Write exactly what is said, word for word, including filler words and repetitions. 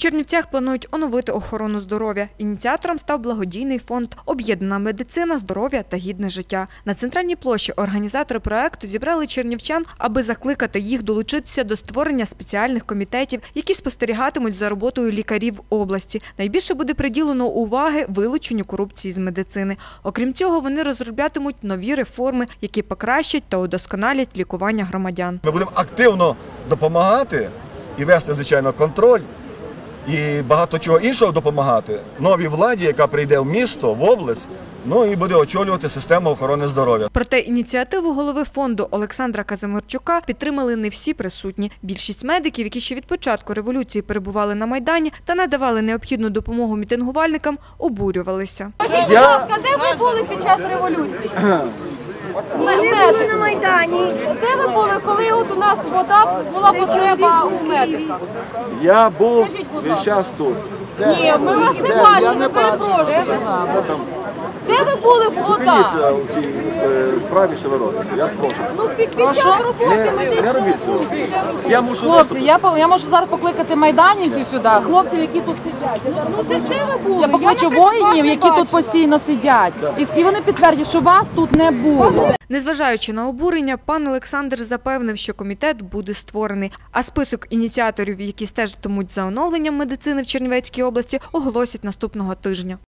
Чернівцях планують оновити охорону здоров'я. Ініціатором став благодійний фонд «Об'єднана медицина, здоров'я та гідне життя». На центральній площі організатори проекту зібрали чернівчан, аби закликати їх долучитися до створення спеціальних комітетів, які спостерігатимуть за роботою лікарів області. Найбільше буде приділено уваги вилученню корупції з медицини. Окрім цього, вони розроблятимуть нові реформи, які покращать та удосконалять лікування громадян. Ми будемо активно допомагати і вести, звичайно, контроль. І багато чого іншого допомагати новій владі, яка прийде в місто, в область, ну і буде очолювати систему охорони здоров'я. Проте ініціативу голови фонду Олександра Казимирчука підтримали не всі присутні. Більшість медиків, які ще від початку революції перебували на Майдані та надавали необхідну допомогу мітингувальникам, обурювалися. Скажіть, будь ласка, де ви були під час революції? Ми не були на Майдані. Де ви були, коли от у нас вода була потреба у медиках? Я був Скажіть, будь весь ласка. час тут. Ні, ми вас не бачили, перепрошую. Де ви були в вода? Зупиніться у цій е, справі, що ви робите. Я прошу. Ну, під, під час роботи Не, медичної. не робіть цього. Я мушу Хлопці, виступити. я, по- я можу зараз покликати майданівців сюди, хлопців, які тут сидять. Ну, де, де ви були? Я покличу наприклад, вас воїнів, не які тут бачила. постійно сидять. І вони підтвердять, що вас тут не було. Незважаючи на обурення, пан Олександр запевнив, що комітет буде створений, а список ініціаторів, які стежитимуть за оновленням медицини в Чернівецькій області, оголосять наступного тижня.